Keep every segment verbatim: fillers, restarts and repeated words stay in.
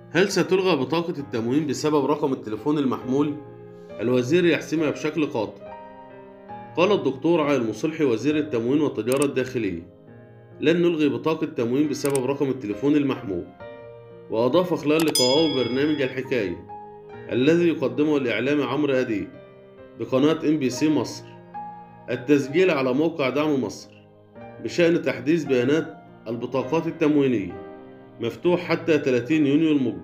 هل ستلغى بطاقة التموين بسبب رقم التليفون المحمول؟ الوزير يحسمها بشكل قاطع. قال الدكتور عادل مصلحي وزير التموين والتجارة الداخلية: لن نلغي بطاقة تموين بسبب رقم التليفون المحمول. وأضاف خلال لقائه برنامج الحكاية الذي يقدمه الإعلامي عمرو أديب بقناة إم بي سي مصر: التسجيل على موقع دعم مصر بشأن تحديث بيانات البطاقات التموينية مفتوح حتى ثلاثين يونيو المقبل،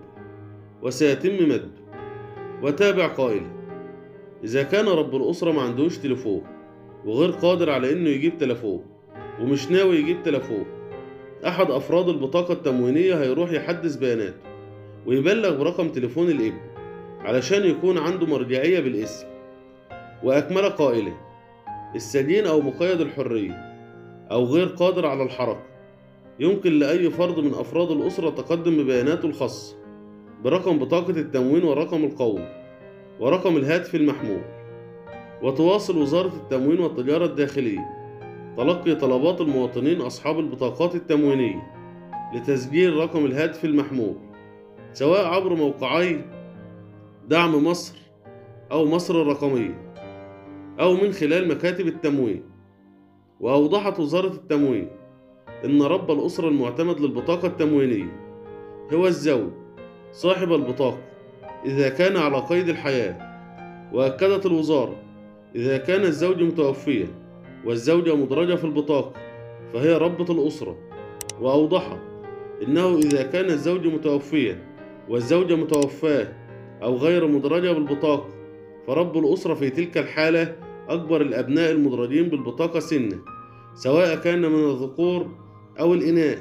وسيتم مده. وتابع قائلا: إذا كان رب الأسرة ما عندوش تليفون وغير قادر على إنه يجيب تليفون ومش ناوي يجيب تليفون، أحد أفراد البطاقة التموينية هيروح يحدث بياناته ويبلغ برقم تليفون الابن علشان يكون عنده مرجعية بالاسم. وأكمل قائلا: السجين أو مقيد الحرية أو غير قادر على الحركة يمكن لأي فرد من أفراد الأسرة تقدم ببياناته الخاصة برقم بطاقة التموين والرقم القومي ورقم الهاتف المحمول. وتواصل وزارة التموين والتجارة الداخلية تلقي طلبات المواطنين أصحاب البطاقات التموينية لتسجيل رقم الهاتف المحمول، سواء عبر موقعي دعم مصر أو مصر الرقمية أو من خلال مكاتب التموين. وأوضحت وزارة التموين إن رب الأسرة المعتمد للبطاقة التموينية هو الزوج صاحب البطاقة إذا كان على قيد الحياة. وأكدت الوزارة: إذا كان الزوج متوفيا والزوجة مدرجة في البطاقة فهي ربة الأسرة. وأوضحت إنه إذا كان الزوج متوفيا والزوجة متوفاة أو غير مدرجة بالبطاقة فرب الأسرة في تلك الحالة أكبر الأبناء المدرجين بالبطاقة سنا، سواء كان من الذكور أو الإناث.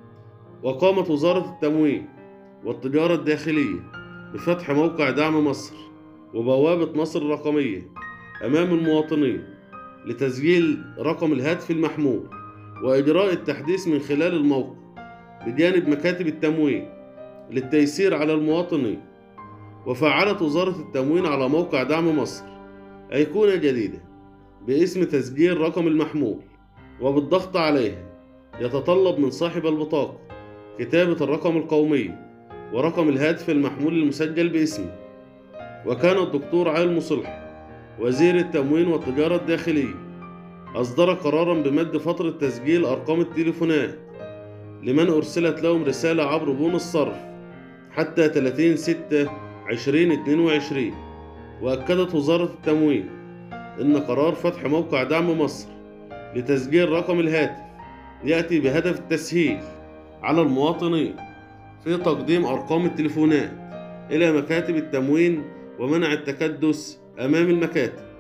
وقامت وزارة التموين والتجارة الداخلية بفتح موقع دعم مصر وبوابة مصر الرقمية أمام المواطنين لتسجيل رقم الهاتف المحمول وإجراء التحديث من خلال الموقع، بجانب مكاتب التموين للتيسير على المواطنين. وفعلت وزارة التموين على موقع دعم مصر أيقونة جديدة باسم تسجيل رقم المحمول، وبالضغط عليها يتطلب من صاحب البطاقة كتابة الرقم القومي ورقم الهاتف المحمول المسجل باسمه. وكان الدكتور عادل مصلحي وزير التموين والتجارة الداخلية أصدر قرارا بمد فترة تسجيل أرقام التليفونات لمن أرسلت لهم رسالة عبر بون الصرف حتى ثلاثين ستة ألفين واثنين وعشرين. وأكدت وزارة التموين إن قرار فتح موقع دعم مصر لتسجيل رقم الهاتف يأتي بهدف التسهيل على المواطنين في تقديم أرقام التليفونات إلى مكاتب التموين ومنع التكدس أمام المكاتب.